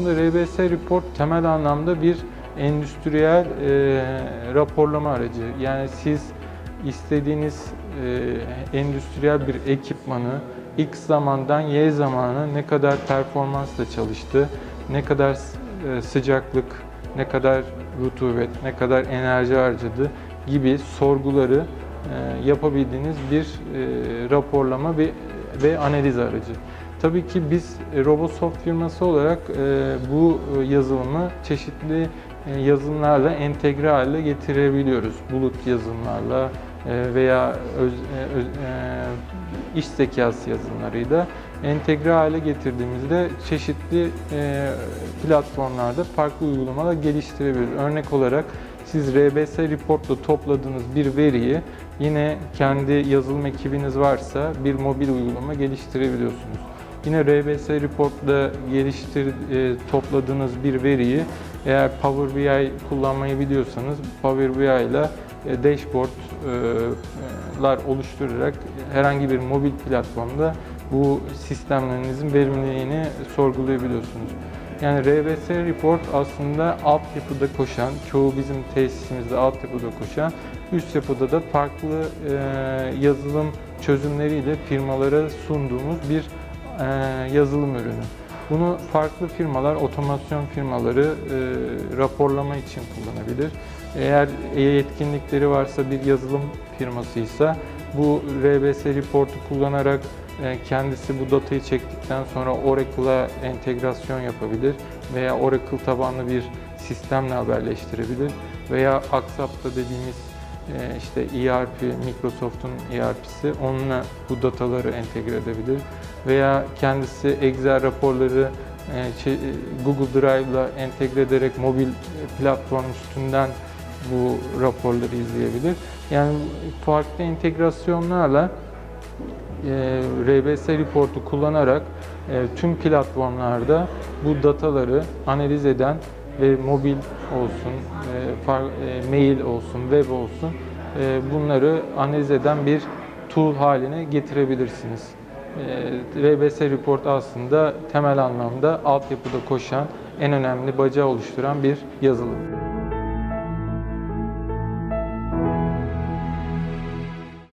aslında RBS Report temel anlamda bir endüstriyel raporlama aracı. Yani siz istediğiniz endüstriyel bir ekipmanı X zamandan Y zamana ne kadar performansla çalıştı, ne kadar sıcaklık, ne kadar rutubet, ne kadar enerji harcadı gibi sorguları yapabildiğiniz bir raporlama ve analiz aracı. Tabii ki biz Robosoft firması olarak bu yazılımı çeşitli yazılımlarla entegre hale getirebiliyoruz. Bulut yazılımlarla veya iş zekası yazılımlarıyla entegre hale getirdiğimizde çeşitli platformlarda farklı uygulamalar geliştirebiliyoruz. Örnek olarak siz RBS Report'la topladığınız bir veriyi yine kendi yazılım ekibiniz varsa bir mobil uygulama geliştirebiliyorsunuz. Yine RBS Report'la topladığınız bir veriyi eğer Power BI kullanmayı biliyorsanız Power BI ile dashboardlar oluşturarak herhangi bir mobil platformda bu sistemlerinizin verimliliğini sorgulayabiliyorsunuz. Yani RBS Report aslında altyapıda koşan, çoğu bizim tesisimizde altyapıda koşan, üst yapıda da farklı yazılım çözümleriyle firmalara sunduğumuz bir yazılım ürünü. Bunu farklı firmalar, otomasyon firmaları raporlama için kullanabilir. Eğer yetkinlikleri varsa bir yazılım firmasıysa bu RBS Report'u kullanarak kendisi bu datayı çektikten sonra Oracle'a entegrasyon yapabilir veya Oracle tabanlı bir sistemle haberleştirebilir veya Axapta dediğimiz işte ERP, Microsoft'un ERP'si onunla bu dataları entegre edebilir veya kendisi Excel raporları Google Drive'la entegre ederek mobil platform üstünden bu raporları izleyebilir. Yani farklı entegrasyonlarla RBS Report'u kullanarak tüm platformlarda bu dataları analiz eden ve mobil olsun, mail olsun, web olsun bunları analiz eden bir tool haline getirebilirsiniz. RBS Report aslında temel anlamda altyapıda koşan en önemli bacağı oluşturan bir yazılım.